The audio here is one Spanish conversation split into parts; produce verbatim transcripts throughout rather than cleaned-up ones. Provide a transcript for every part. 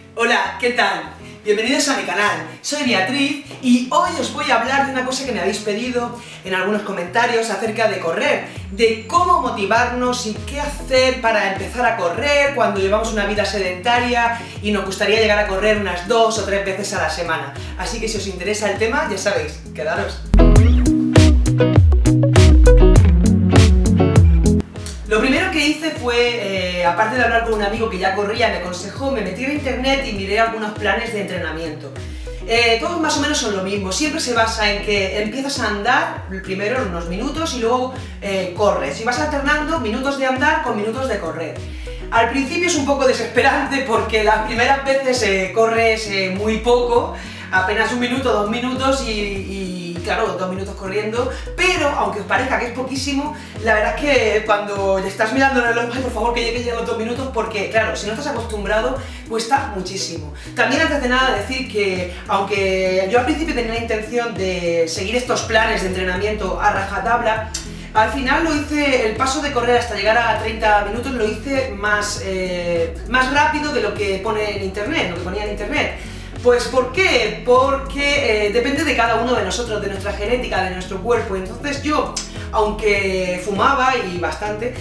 Hola, ¿qué tal? Bienvenidos a mi canal, soy Beatriz y hoy os voy a hablar de una cosa que me habéis pedido en algunos comentarios acerca de correr, de cómo motivarnos y qué hacer para empezar a correr cuando llevamos una vida sedentaria y nos gustaría llegar a correr unas dos o tres veces a la semana. Así que si os interesa el tema, ya sabéis, quedaros. Lo primero que hice fue, eh, aparte de hablar con un amigo que ya corría, me aconsejó, me metí en internet y miré algunos planes de entrenamiento. Eh, todos más o menos son lo mismo, siempre se basa en que empiezas a andar primero unos minutos y luego eh, corres. Y vas alternando minutos de andar con minutos de correr. Al principio es un poco desesperante porque las primeras veces eh, corres eh, muy poco, apenas un minuto, dos minutos y... y claro, dos minutos corriendo, pero aunque os parezca que es poquísimo, la verdad es que cuando estás mirando el reloj, por favor que llegue ya los dos minutos, porque claro, si no estás acostumbrado, cuesta muchísimo. También antes de nada decir que, aunque yo al principio tenía la intención de seguir estos planes de entrenamiento a rajatabla, al final lo hice, el paso de correr hasta llegar a treinta minutos lo hice más, eh, más rápido de lo que pone en internet, lo que ponía en internet. Pues ¿por qué? Porque eh, depende de cada uno de nosotros, de nuestra genética, de nuestro cuerpo. Entonces yo, aunque fumaba y bastante,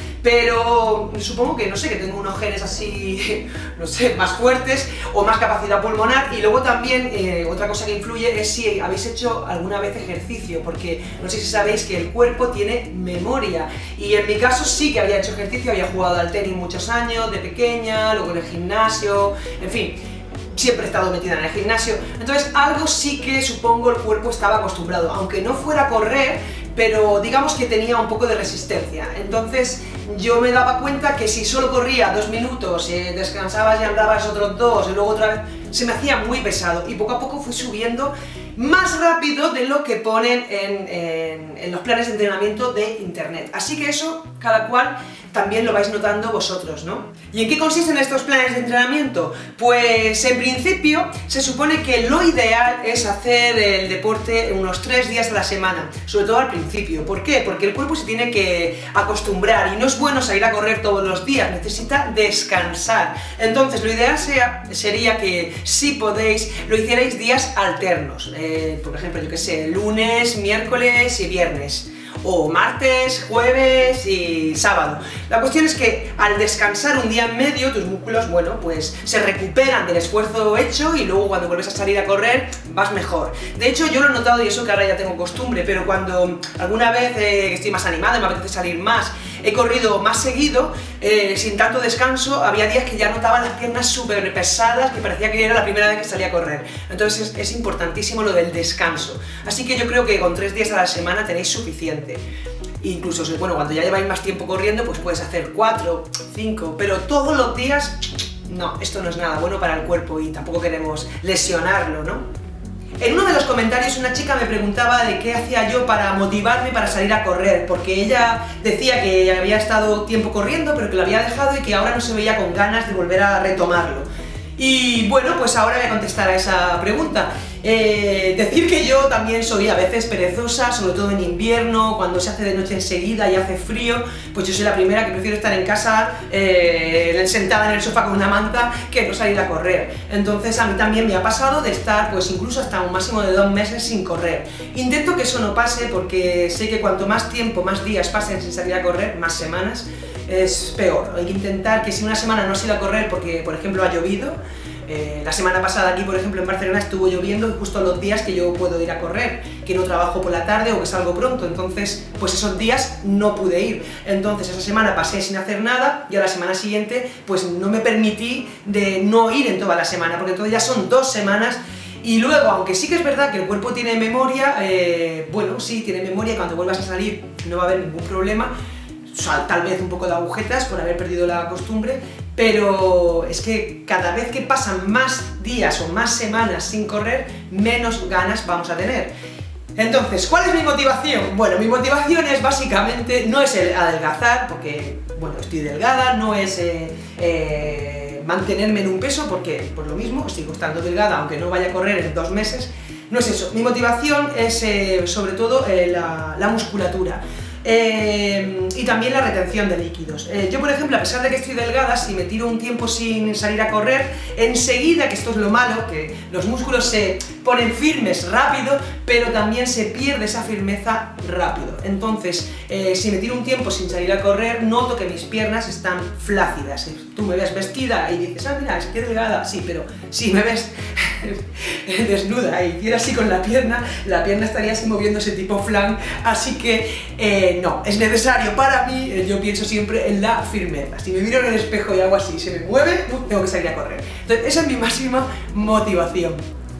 pero supongo que, no sé, que tengo unos genes así, no sé, más fuertes o más capacidad pulmonar. Y luego también, eh, otra cosa que influye es si habéis hecho alguna vez ejercicio, porque no sé si sabéis que el cuerpo tiene memoria. Y en mi caso sí que había hecho ejercicio, había jugado al tenis muchos años, de pequeña, luego en el gimnasio, en fin. Siempre he estado metida en el gimnasio, entonces algo sí que supongo el cuerpo estaba acostumbrado, aunque no fuera a correr, pero digamos que tenía un poco de resistencia. Entonces yo me daba cuenta que si solo corría dos minutos, eh, descansabas y andabas otros dos y luego otra vez, se me hacía muy pesado y poco a poco fui subiendo más rápido de lo que ponen en, en, en los planes de entrenamiento de internet. Así que eso, cada cual también lo vais notando vosotros, ¿no? ¿Y en qué consisten estos planes de entrenamiento? Pues en principio se supone que lo ideal es hacer el deporte unos tres días a la semana, sobre todo al principio. ¿Por qué? Porque el cuerpo se tiene que acostumbrar y no es bueno salir a correr todos los días, necesita descansar. Entonces lo ideal sea, sería que si podéis lo hicierais días alternos. Eh, por ejemplo, yo que sé, lunes, miércoles y viernes, o martes, jueves y sábado. La cuestión es que al descansar un día en medio, tus músculos, bueno, pues se recuperan del esfuerzo hecho y luego cuando vuelves a salir a correr vas mejor. De hecho, yo lo he notado y eso que ahora ya tengo costumbre, pero cuando alguna vez eh, estoy más animada y me apetece salir más, he corrido más seguido, eh, sin tanto descanso, había días que ya notaba las piernas súper pesadas, que parecía que era la primera vez que salía a correr. Entonces es, es importantísimo lo del descanso. Así que yo creo que con tres días a la semana tenéis suficiente. Incluso, bueno, cuando ya lleváis más tiempo corriendo, pues puedes hacer cuatro, cinco, pero todos los días, no, esto no es nada bueno para el cuerpo y tampoco queremos lesionarlo, ¿no? En uno de los comentarios una chica me preguntaba de qué hacía yo para motivarme para salir a correr, porque ella decía que había estado tiempo corriendo, pero que lo había dejado y que ahora no se veía con ganas de volver a retomarlo. Y bueno, pues ahora voy a contestar a esa pregunta. Eh, decir que yo también soy a veces perezosa, sobre todo en invierno, cuando se hace de noche enseguida y hace frío, pues yo soy la primera que prefiero estar en casa eh, sentada en el sofá con una manta que no salir a correr. Entonces a mí también me ha pasado de estar pues incluso hasta un máximo de dos meses sin correr. Intento que eso no pase porque sé que cuanto más tiempo, más días pasen sin salir a correr, más semanas, es peor. Hay que intentar que si una semana no has ido a correr porque por ejemplo ha llovido, Eh, la semana pasada aquí, por ejemplo, en Barcelona estuvo lloviendo justo los días que yo puedo ir a correr, que no trabajo por la tarde o que salgo pronto, entonces pues esos días no pude ir. Entonces esa semana pasé sin hacer nada y a la semana siguiente pues no me permití de no ir en toda la semana, porque entonces ya son dos semanas. Y luego, aunque sí que es verdad que el cuerpo tiene memoria, eh, bueno, sí, tiene memoria, cuando vuelvas a salir no va a haber ningún problema, o sea, tal vez un poco de agujetas por haber perdido la costumbre, pero es que cada vez que pasan más días o más semanas sin correr, menos ganas vamos a tener. Entonces, ¿cuál es mi motivación? Bueno, mi motivación es básicamente, no es el adelgazar, porque, bueno, estoy delgada, no es eh, eh, mantenerme en un peso, porque por lo mismo sigo estando delgada, aunque no vaya a correr en dos meses, no es eso. Mi motivación es eh, sobre todo eh, la, la musculatura. Eh, y también la retención de líquidos. Eh, yo, por ejemplo, a pesar de que estoy delgada, si me tiro un tiempo sin salir a correr, enseguida, que esto es lo malo, que los músculos se ponen firmes rápido, pero también se pierde esa firmeza rápido. Entonces, eh, si me tiro un tiempo sin salir a correr, noto que mis piernas están flácidas. Tú me ves vestida y dices, ah, mira, es que delgada, sí, pero si me ves desnuda y hiciera así con la pierna, la pierna estaría así moviéndose tipo flan, así que eh, no, es necesario para mí, eh, yo pienso siempre en la firmeza. Si me miro en el espejo y hago así y se me mueve, uh, tengo que salir a correr. Entonces esa es mi máxima motivación.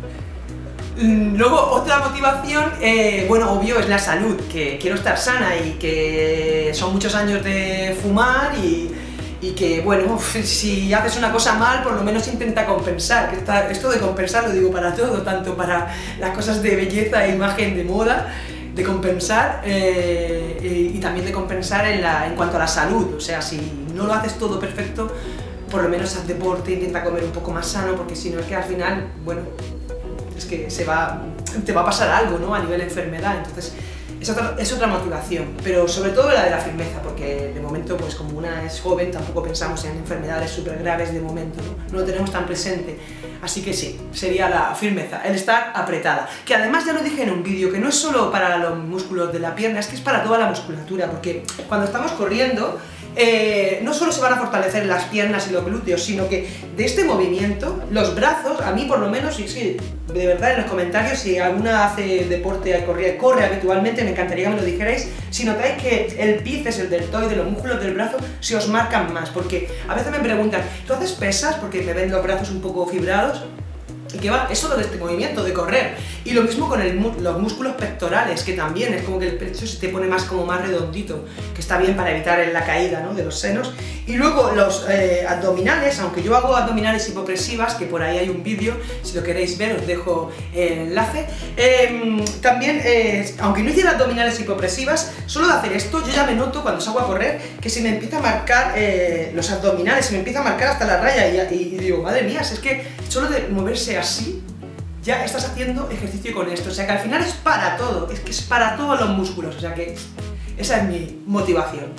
Luego, otra motivación, eh, bueno, obvio, es la salud, que quiero estar sana y que son muchos años de fumar y, y que, bueno, si haces una cosa mal, por lo menos intenta compensar, que está, esto de compensar lo digo para todo, tanto para las cosas de belleza e imagen de moda, de compensar eh, y, y también de compensar en, la, en cuanto a la salud, o sea, si no lo haces todo perfecto, por lo menos haz deporte, intenta comer un poco más sano, porque si no es que al final, bueno, es que se va, te va a pasar algo, ¿no? A nivel de enfermedad, entonces es otra, es otra motivación, pero sobre todo la de la firmeza, porque de momento, pues como una es joven, tampoco pensamos en enfermedades súper graves de momento, ¿no? No lo tenemos tan presente, así que sí, sería la firmeza, el estar apretada, que además ya lo dije en un vídeo, que no es solo para los músculos de la pierna, es que es para toda la musculatura, porque cuando estamos corriendo, Eh, no solo se van a fortalecer las piernas y los glúteos, sino que de este movimiento, los brazos, a mí por lo menos, y sí, de verdad en los comentarios, si alguna hace deporte, corre, corre habitualmente, me encantaría que me lo dijerais, si notáis que el bíceps, el deltoide, los músculos del brazo se os marcan más, porque a veces me preguntan, ¿tú haces pesas? Porque me ven los brazos un poco fibrados. Y que va, es solo de este movimiento, de correr. Y lo mismo con el, los músculos pectorales, que también es como que el pecho se te pone más como más redondito, que está bien para evitar la caída, ¿no?, de los senos. Y luego los eh, abdominales, aunque yo hago abdominales hipopresivas, que por ahí hay un vídeo, si lo queréis ver os dejo el enlace. Eh, también, eh, aunque no hiciera abdominales hipopresivas, solo de hacer esto, yo ya me noto cuando salgo a correr que se me empieza a marcar eh, los abdominales, se me empieza a marcar hasta la raya y, y, y digo, madre mía, es que solo de moverse así, ya estás haciendo ejercicio con esto, o sea que al final es para todo, es que es para todos los músculos, o sea que esa es mi motivación.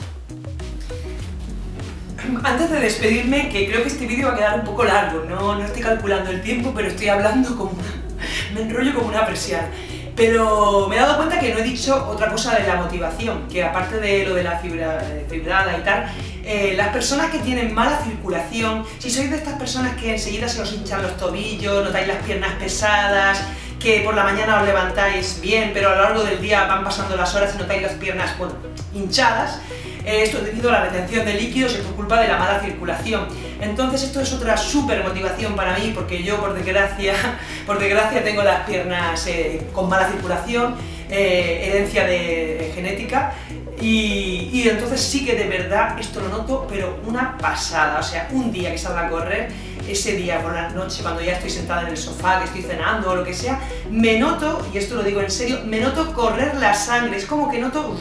Antes de despedirme, que creo que este vídeo va a quedar un poco largo, no, no estoy calculando el tiempo, pero estoy hablando como una... me enrollo como una persiana. Pero me he dado cuenta que no he dicho otra cosa de la motivación, que aparte de lo de la fibra, fibrada y tal, eh, las personas que tienen mala circulación, si sois de estas personas que enseguida se os hinchan los tobillos, notáis las piernas pesadas, que por la mañana os levantáis bien, pero a lo largo del día van pasando las horas y notáis las piernas, bueno, hinchadas, eh, esto es debido a la retención de líquidos y es por culpa de la mala circulación. Entonces esto es otra súper motivación para mí, porque yo por desgracia, por desgracia tengo las piernas eh, con mala circulación, eh, herencia de, de genética, y, y entonces sí que de verdad esto lo noto, pero una pasada, o sea, un día que salga a correr, ese día por la noche, cuando ya estoy sentada en el sofá, que estoy cenando o lo que sea, me noto, y esto lo digo en serio, me noto correr la sangre, es como que noto...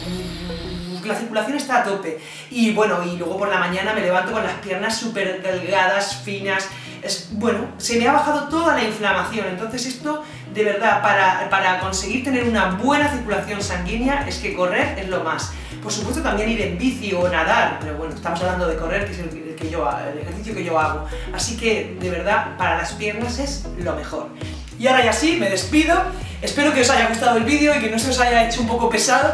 la circulación está a tope, y bueno, y luego por la mañana me levanto con las piernas súper delgadas, finas, es, bueno, se me ha bajado toda la inflamación, entonces esto, de verdad, para, para conseguir tener una buena circulación sanguínea, es que correr es lo más. Por supuesto también ir en bici o nadar, pero bueno, estamos hablando de correr, que es el, el, que yo, el ejercicio que yo hago, así que, de verdad, para las piernas es lo mejor. Y ahora ya sí, me despido, espero que os haya gustado el vídeo y que no se os haya hecho un poco pesado,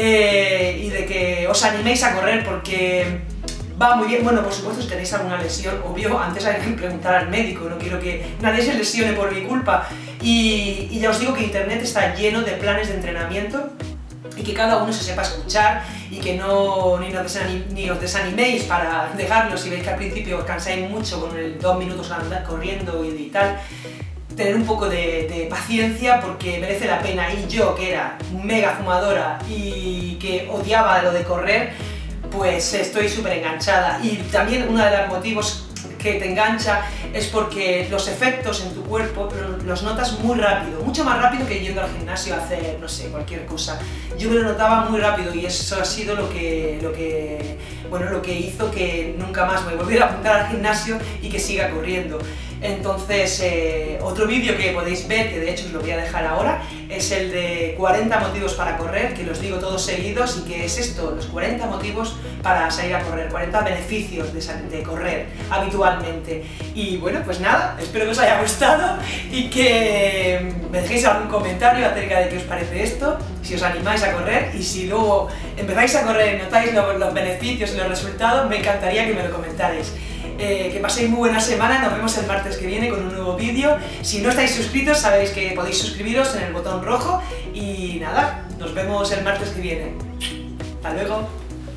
eh, y de que os animéis a correr porque va muy bien. Bueno, por supuesto, si tenéis alguna lesión, obvio, antes hay que preguntar al médico, no quiero que nadie se lesione por mi culpa. Y, y ya os digo que internet está lleno de planes de entrenamiento y que cada uno se sepa escuchar y que no ni, desanim, ni os desaniméis para dejarlo si veis que al principio os cansáis mucho con el dos minutos andar corriendo y, y tal. Tener un poco de, de paciencia porque merece la pena, y yo que era mega fumadora y que odiaba lo de correr, pues estoy súper enganchada. Y también uno de los motivos que te engancha es porque los efectos en tu cuerpo los notas muy rápido, mucho más rápido que yendo al gimnasio a hacer, no sé, cualquier cosa. Yo me lo notaba muy rápido y eso ha sido lo que, lo que bueno, lo que hizo que nunca más me volviera a apuntar al gimnasio y que siga corriendo. Entonces, eh, otro vídeo que podéis ver, que de hecho os lo voy a dejar ahora, es el de cuarenta motivos para correr, que los digo todos seguidos, y que es esto, los cuarenta motivos para salir a correr, cuarenta beneficios de, de correr habitualmente. Y bueno, pues nada, espero que os haya gustado y que me dejéis algún comentario acerca de qué os parece esto, si os animáis a correr, y si luego empezáis a correr y notáis los, los beneficios y los resultados, me encantaría que me lo comentarais. Eh, que paséis muy buena semana, nos vemos el martes que viene con un nuevo vídeo. Si no estáis suscritos, sabéis que podéis suscribiros en el botón rojo y nada, nos vemos el martes que viene. Hasta luego.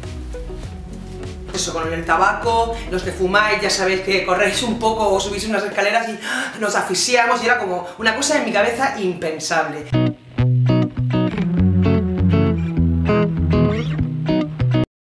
Eso, con el tabaco, los que fumáis, ya sabéis que corréis un poco o subís unas escaleras y nos asfixiamos y era como una cosa en mi cabeza impensable.